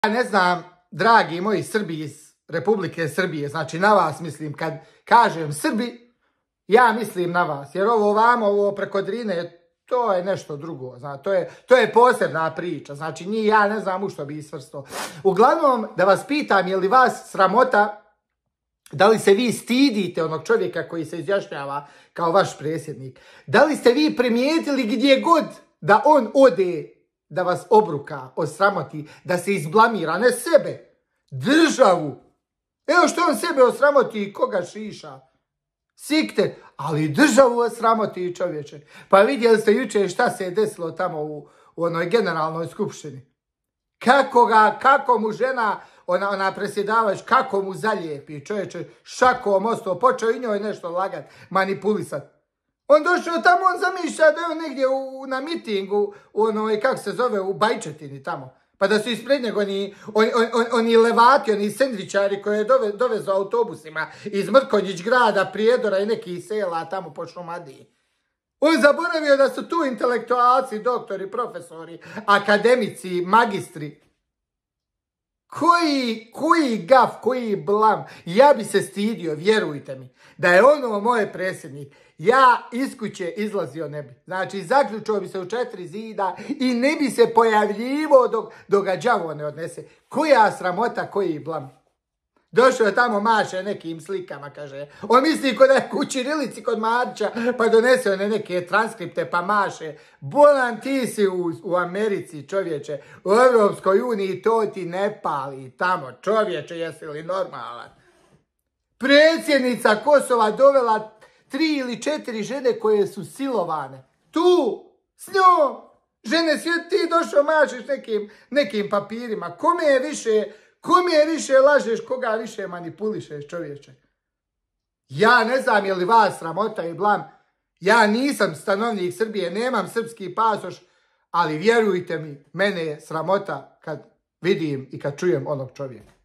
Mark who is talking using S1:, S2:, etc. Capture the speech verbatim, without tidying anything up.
S1: Ja ne znam, dragi moji Srbi iz Republike Srbije, znači na vas mislim, kad kažem Srbi, ja mislim na vas, jer ovo vamo, ovo preko Drine, to je nešto drugo, znači, to je, to je posebna priča, znači njih ja ne znam u što bi isvrstao. Uglavnom, da vas pitam, je li vas sramota, da li se vi stidite onog čovjeka koji se izjašnjava kao vaš predsjednik? Da li ste vi primijetili gdje god da on ode, da vas obruka, osramoti, da se izblamira, ne sebe, državu. Evo što on sebe osramoti i koga šiša. Sikte, ali državu osramoti, čovječe. Pa vidjeli ste jučer šta se je desilo tamo u, u onoj generalnoj skupštini. Kako ga, kako mu žena, ona, ona predsjedavač, kako mu zalijepi, čovječe, šakom ostao, počeo i njoj nešto lagat, manipulisat. On došao tamo, on zamišlja da je on negdje u, na mitingu, u onoj, kako se zove, u Bajčetini tamo. Pa da su ispred njega oni, oni, oni, oni levati, oni sendvičari koje je dove, dovezao autobusima iz Mrkonjić grada, Prijedora i nekih sela tamo po Šumadiji. On zaboravio da su tu intelektualci, doktori, profesori, akademici, magistri. Koji, koji gaf, koji blam. Ja bi se stidio, vjerujte mi, da je ono moj predsjednik. Ja iz kuće izlazio ne bi. Znači, zaključio bi se u četiri zida i ne bi se pojavljivo dok, dok ga đavo ne odnese. Koja sramota, koji blam. Došao je tamo, maše nekim slikama, kaže. On misli kod je u Čirilici kod Marića, pa donese one neke transkripte, pa maše. Bolan, ti si u, u Americi, čovječe. U Europskoj uniji to ti ne pali tamo. Čovječe, jesi li normalan? Predsjednica Kosova dovela tri ili četiri žene koje su silovane. Tu, s njom. Žene, svi ti došao, mašeš nekim, nekim papirima. Kome je više... Kome je više lažeš, koga više manipulišeš, čovječe? Ja ne znam je li vas sramota i blam. Ja nisam stanovnik Srbije, nemam srpski pasoš, ali vjerujte mi, mene je sramota kad vidim i kad čujem onog čovjeka.